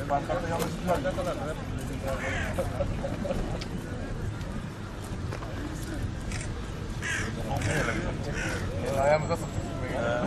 Pankartta yanlış var. Ayağımıza sıkıştırmıyor ya.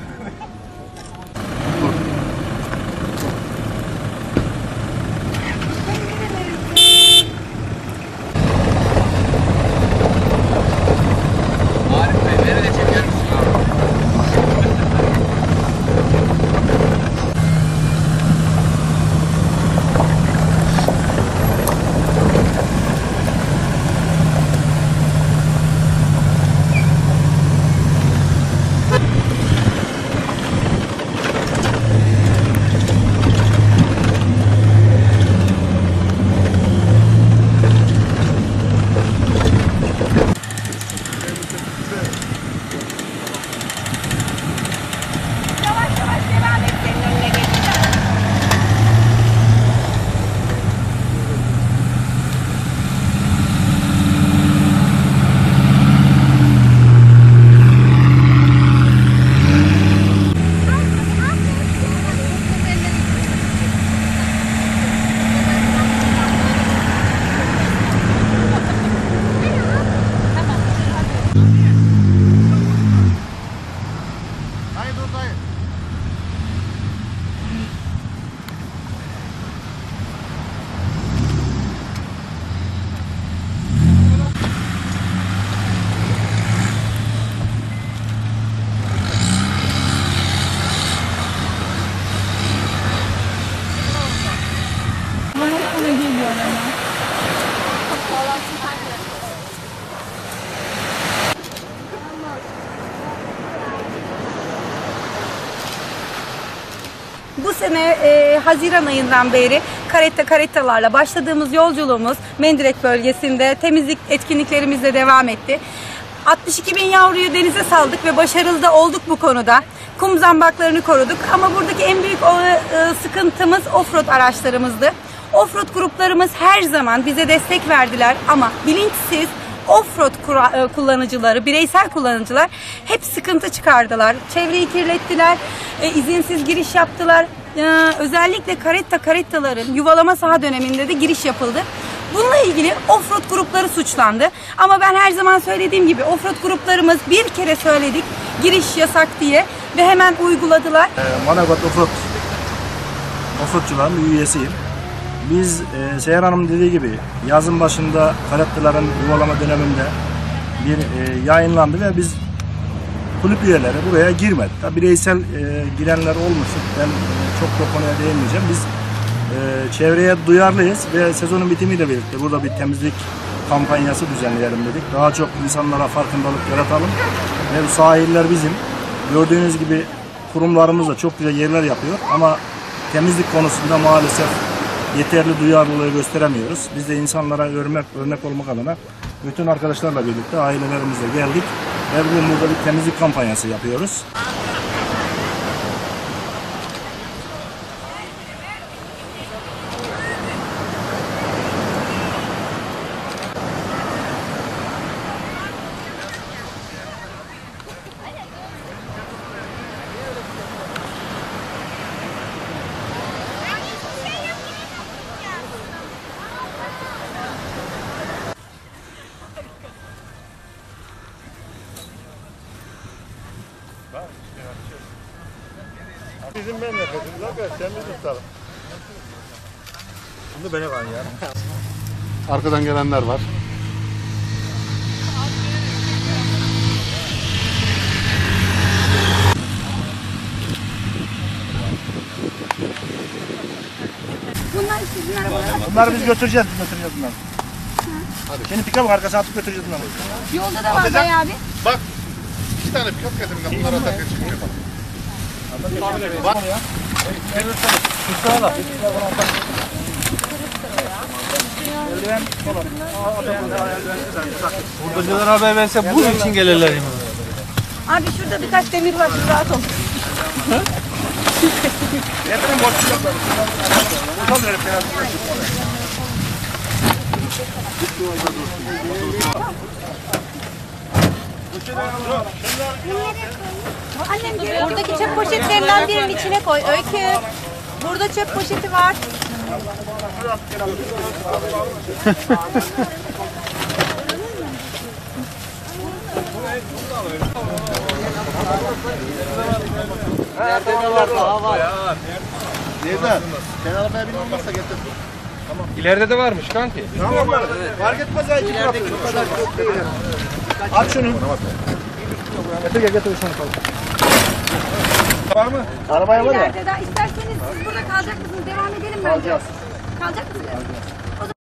Bu sene Haziran ayından beri karetalarla başladığımız yolculuğumuz Mendirek bölgesinde temizlik etkinliklerimizle devam etti. 62 bin yavruyu denize saldık ve başarılı da olduk bu konuda. Kum zambaklarını koruduk ama buradaki en büyük sıkıntımız offroad araçlarımızdı. Offroad gruplarımız her zaman bize destek verdiler ama bilinçsiz offroad kullanıcıları, bireysel kullanıcılar hep sıkıntı çıkardılar. Çevreyi kirlettiler, izinsiz giriş yaptılar. Özellikle karetaların yuvalama saha döneminde de giriş yapıldı. Bununla ilgili offroad grupları suçlandı. Ama ben her zaman söylediğim gibi offroad gruplarımız bir kere söyledik giriş yasak diye ve hemen uyguladılar. Manavgat offroadçuların bir üyesiyim. Biz Seher Hanım dediği gibi yazın başında karetaların yuvalama döneminde bir yayınlandı ve biz kulüp üyeleri buraya girmedi. Tabi bireysel girenler olmuştur. Ben çok da konuya değinmeyeceğim. Biz çevreye duyarlıyız ve sezonun bitimiyle birlikte burada bir temizlik kampanyası düzenleyelim dedik. Daha çok insanlara farkındalık yaratalım. Ve bu sahiller bizim. Gördüğünüz gibi kurumlarımız da çok güzel yerler yapıyor ama temizlik konusunda maalesef yeterli duyarlılığı gösteremiyoruz. Biz de insanlara örnek olmak adına bütün arkadaşlarla birlikte ailelerimizle geldik ve bugün burada bir temizlik kampanyası yapıyoruz. Bizim memleketimiz arkadaşlar temiz tutalım. Bunu böyle var ya. Arkadan gelenler var. Bunlar sizin arabalar. Bunları biz götüreceğiz bunları. Hadi. Şimdi pikap arkasına atıp götüreceğiz bunları. Yolda da var bayağı bir. Bak, 2 tane pikap getirin. Bunları atarken çıkıyor bak. Bak. Tutsana. Hurdacılar haber verse bunun için gelirler yani. Abi şurada birkaç demir var, rahat ol. Getirin borçlukları. Utan verin biraz. Annem buradaki çöp poşetlerinden birinin içine koy. Öykü. Burada çöp poşeti var. Neyden? Sen arabaya bin olmazsa getir. İleride de varmış kanki. Tamam mı? Fark etmez ya iki kapı. Bu kadar çok değil. Aç şunu. Getir şunu. Var mı? Arabaya var ya. İleride daha isterseniz siz burada kalacak mısınız? Devam edelim bence. Kalacak mısınız?